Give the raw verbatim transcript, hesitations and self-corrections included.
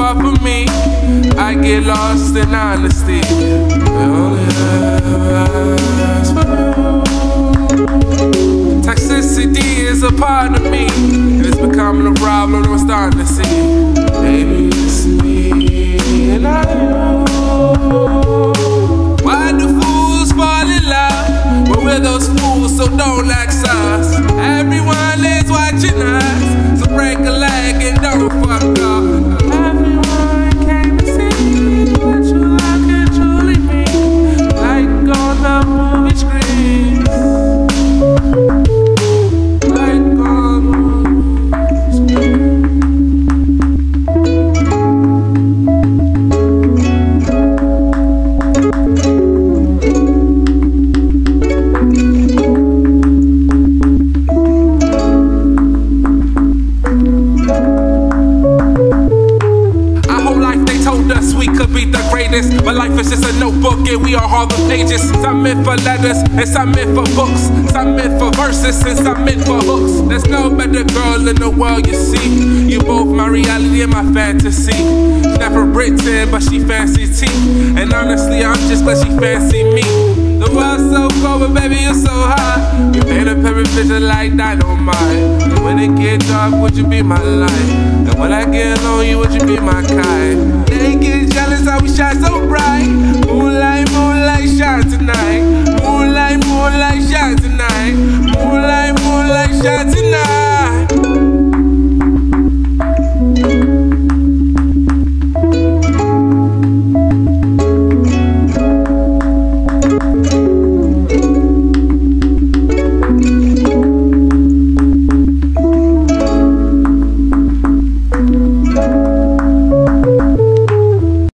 far from me. I get lost in honesty. I only ask for you. Toxicity is a part of me. It's becoming a problem I'm starting to see. Baby, it's me and I know. Why do fools fall in love? Well, we're those fools, so don't like us. Everyone is watching us, so break a leg and don't fuck up. Everyone came to see what you like and truly mean, like on the movie screens. Like on the movie screens. But life is just a notebook and we are all the pages. Some meant for letters and some meant for books. Some meant for verses and some meant for hooks. There's no better girl in the world, you see. You both my reality and my fantasy. She's never written but she fancies tea. And honestly I'm just glad she fancy me. The world's so cold but baby you're so hot. You paint a perfect vision like dynamite. And when it get dark would you be my light? And when I get alone you would you be my kind? They get jealous how we shine so bright. Moonlight, moonlight shine tonight.